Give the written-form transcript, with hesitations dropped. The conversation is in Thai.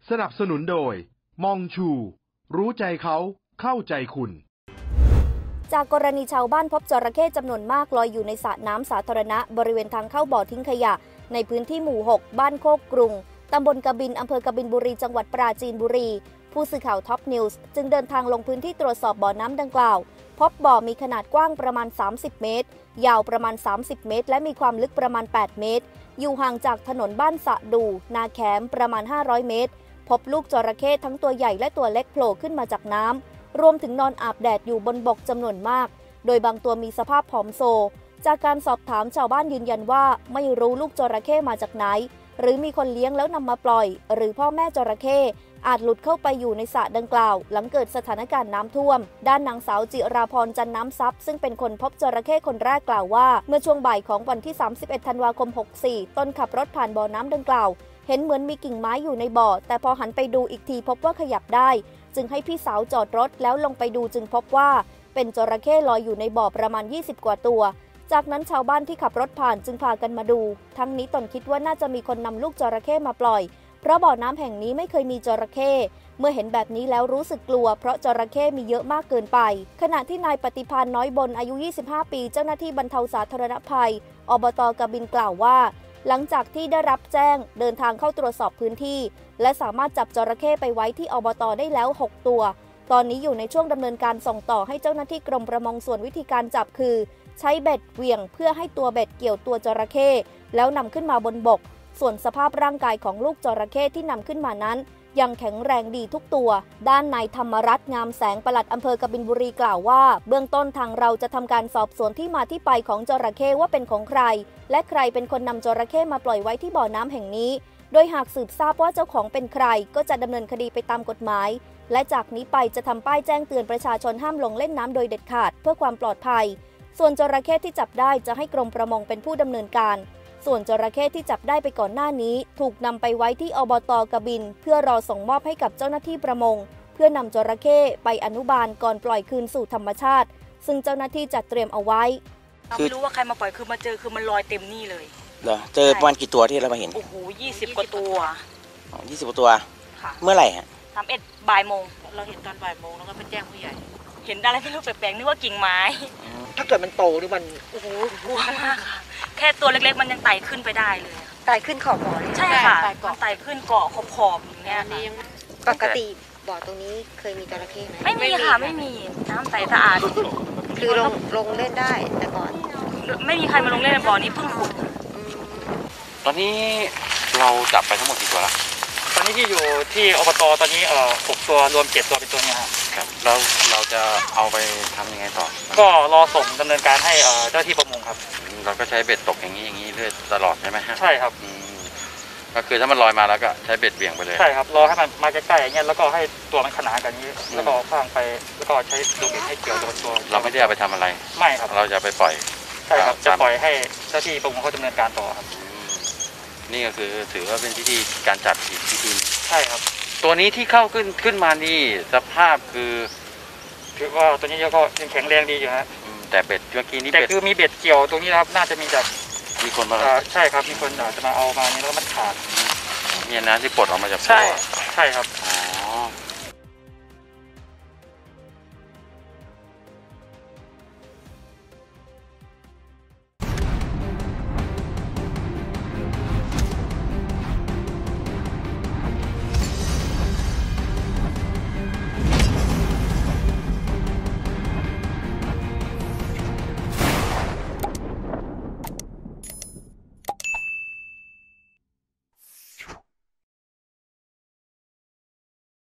สนับสนุนโดยมองชูรู้ใจเขาเข้าใจคุณจากกรณีชาวบ้านพบจระเข้จำนวนมากลอยอยู่ในสระน้ำสาธารณะบริเวณทางเข้าบ่อทิ้งขยะในพื้นที่หมู่ 6 บ้านโคกกรุงตำบลกบินอำเภอกบินบุรีจังหวัดปราจีนบุรีผู้สื่อข่าวท็อปนิวส์จึงเดินทางลงพื้นที่ตรวจสอบบ่อน้ำดังกล่าวพบบ่อมีขนาดกว้างประมาณ30 เมตรยาวประมาณ30 เมตรและมีความลึกประมาณ8 เมตรอยู่ห่างจากถนนบ้านสะดูนาแขมประมาณ500 เมตรพบลูกจระเข้ทั้งตัวใหญ่และตัวเล็กโผล่ขึ้นมาจากน้ำรวมถึงนอนอาบแดดอยู่บนบกจำนวนมากโดยบางตัวมีสภาพผอมโซจากการสอบถามชาวบ้านยืนยันว่าไม่รู้ลูกจระเข้มาจากไหนหรือมีคนเลี้ยงแล้วนำมาปล่อยหรือพ่อแม่จระเข้อาจหลุดเข้าไปอยู่ในสระดังกล่าวหลังเกิดสถานการณ์น้ำท่วมด้านนางสาวจิราพรจันน้ำซับซึ่งเป็นคนพบจระเข้คนแรกกล่าวว่าเมื่อช่วงบ่ายของวันที่31ธันวาคม64ตนขับรถผ่านบ่อน้ำดังกล่าวเห็นเหมือนมีกิ่งไม้อยู่ในบ่อแต่พอหันไปดูอีกทีพบว่าขยับได้จึงให้พี่สาวจอดรถแล้วลงไปดูจึงพบว่าเป็นจระเข้ลอยอยู่ในบ่อประมาณ20 กว่าตัวจากนั้นชาวบ้านที่ขับรถผ่านจึงพากันมาดูทั้งนี้ตนคิดว่าน่าจะมีคนนำลูกจระเข้มาปล่อยเพราะบ่อน้ำแห่งนี้ไม่เคยมีจระเข้เมื่อเห็นแบบนี้แล้วรู้สึกกลัวเพราะจระเข้มีเยอะมากเกินไปขณะที่นายปฏิภาณน้อยบนอายุ25 ปีเจ้าหน้าที่บรรเทาสาธารณภัยอบต.กบินกล่าวว่าหลังจากที่ได้รับแจ้งเดินทางเข้าตรวจสอบพื้นที่และสามารถจับจระเข้ไปไว้ที่อบต.ได้แล้ว6 ตัวตอนนี้อยู่ในช่วงดำเนินการส่งต่อให้เจ้าหน้าที่กรมประมงส่วนวิธีการจับคือใช้เบ็ดเหวี่ยงเพื่อให้ตัวเบ็ดเกี่ยวตัวจระเข้แล้วนำขึ้นมาบนบกส่วนสภาพร่างกายของลูกจระเข้ที่นำขึ้นมานั้นยังแข็งแรงดีทุกตัวด้านนายธรรมรัตน์งามแสงปลัดอำเภอกบินบุรีกล่าวว่าเบื้องต้นทางเราจะทำการสอบสวนที่มาที่ไปของจระเข้ว่าเป็นของใครและใครเป็นคนนำจระเข้มาปล่อยไว้ที่บ่อน้ำแห่งนี้โดยหากสืบทราบว่าเจ้าของเป็นใครก็จะดำเนินคดีไปตามกฎหมายและจากนี้ไปจะทำป้ายแจ้งเตือนประชาชนห้ามลงเล่นน้ำโดยเด็ดขาดเพื่อความปลอดภัยส่วนจระเข้ที่จับได้จะให้กรมประมงเป็นผู้ดำเนินการส่วนจระเข้ที่จับได้ไปก่อนหน้านี้ถูกนำไปไว้ที่อบต.กบินเพื่อรอส่งมอบให้กับเจ้าหน้าที่ประมงเพื่อนำจระเข้ไปอนุบาลก่อนปล่อยคืนสู่ธรรมชาติซึ่งเจ้าหน้าที่จัดเตรียมเอาไว้เราไม่รู้ว่าใครมาปล่อยคือมาเจอคือมันลอยเต็มนี่เลยเหรอเจอประมาณกี่ตัวที่เรามาเห็นโอ้โห20 กว่าตัว 20 กว่าตัวค่ะเมื่อไหร่ฮะ 31 บ่ายโมงเราเห็นตอนบ่ายโมงแล้วก็ไปแจ้งผู้ใหญ่เห็นอะไรไม่รู้แปลกๆนึกว่ากิ่งไม้ถ้าเกิดมันโตหรือมันโอ้โหกลัวมากค่ะแค่ตัวเล็กๆมันยังไต่ขึ้นไปได้เลยไต่ขึ้นขอบบ่อใช่ค่ะมันไต่ขึ้นเกาะขอบๆอย่างเงี้ยปกติบ่อตรงนี้เคยมีจระเข้ไหมไม่มีค่ะไม่มีน้ำใสสะอาดคือลงเล่นได้แต่ก่อนไม่มีใครมาลงเล่นในบ่อนี้เพิ่งขุดตอนนี้เราจับไปทั้งหมดกี่ตัวละตอนนี้ที่อยู่ที่อบต.ตอนนี้6 ตัวรวม7 ตัวเป็นตัวนี้ครับแล้วเราจะเอาไปทำยังไงต่อก็รอส่งดำเนินการให้เจ้าที่ประมงครับเราก็ใช้เบ็ดตกอย่างนี้เรื่อยตลอดใช่ไหมฮะใช่ครับก็คือถ้ามันลอยมาแล้วก็ใช้เบ็ดเบี่ยงไปเลยใช่ครับรอให้มันมาใกล้ๆอย่างเงี้ยแล้วก็ให้ตัวมันขนานกันนี้แล้วก็คว้างไปแล้วก็ใช้ลูกเบ็ดให้เกี่ยวตัวเราไม่ได้เอาไปทำอะไรไม่ครับเราจะไปปล่อยใช่ครับจะปล่อยให้เจ้าที่ประมงเขาดำเนินการต่อครับนี่ก็คือถือว่าเป็นพิธีการจับอีกพิธีใช่ครับตัวนี้ที่เข้าขึ้นมานี่สภาพคือว่าตัวนี้ก็ยังแข็งแรงดีอยู่ฮะแต่เบ็ดเมื่อกี้นี้แต่คือมีเบ็ดเกี่ยวตรงนี้ครับน่าจะมีจากมีคนมาใช่ครับมีคนจะมาเอามานี่แล้วมันขาดเนี่ยนะที่ปลดออกมาจากใช่ครับ